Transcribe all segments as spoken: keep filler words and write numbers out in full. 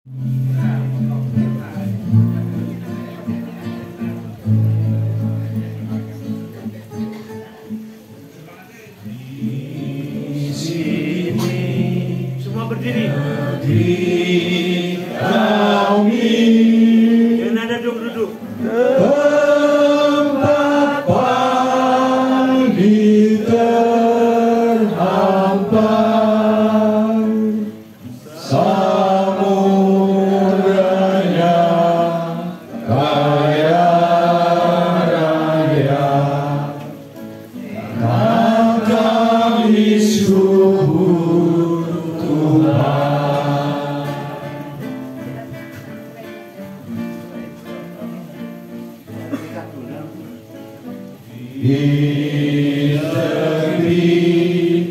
Semua berdiri. Berdiri kami. Yang ada duduk-duduk. Tempat pagi terhampar, samudera kaya raya, tak kami subur Tuhan. Di negeri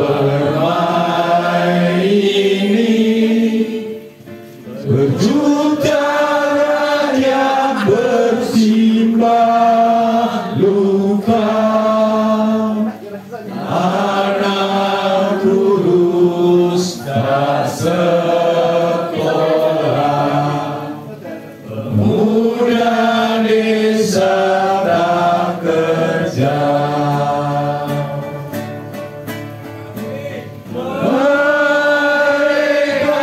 permai ini, berjuta rakyat bersimbah luka, anak kurus tak sekolah, pemuda desa tak kerja. Mereka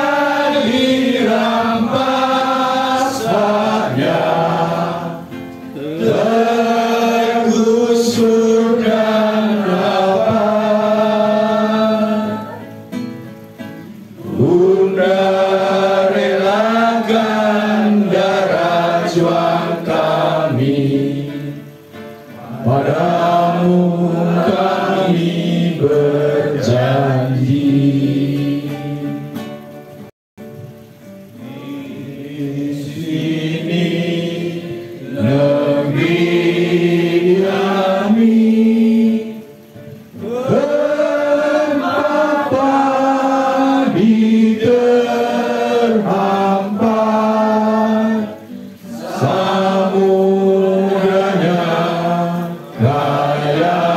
dirampas haknya, tergusur dan rapat. Bunda relakan darah juang kami, padamu kami berjanji. Di sini negeri kami, tempat padi terhampar, samudera kaya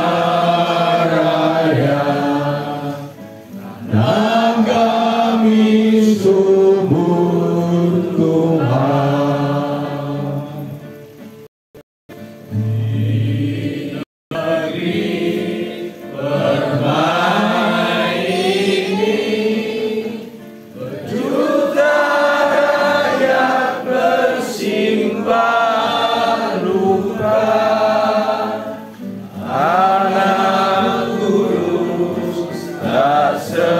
raya, dan kami subur Tuhan. Di negeri permai ini, berjuta rakyat bersimbah luka, anak kurus tak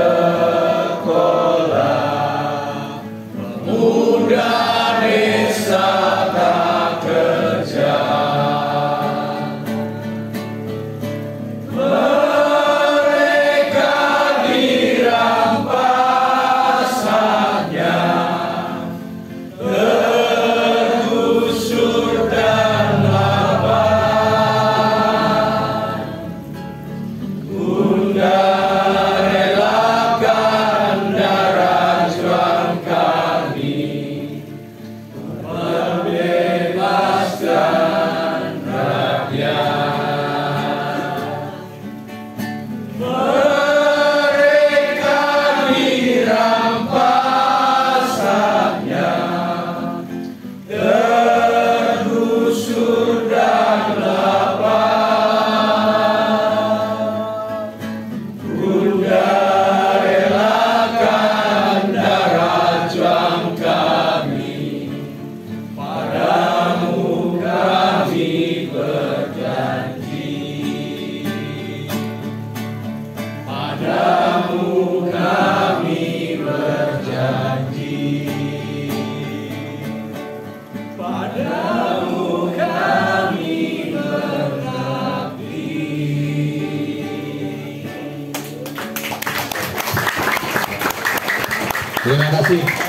sekolah, pemuda desa tak kerja. Mereka dirampas haknya, tergusur dan lapar. Bunda relakan darah juang kami, membebaskan rakyat. Mereka dirampas haknya, tergusur dan lapar. Bunda relakan darah juang kami, padamu kami berjanji. Padamu kami berjanji. Padamu kami berbakti. Terima kasih.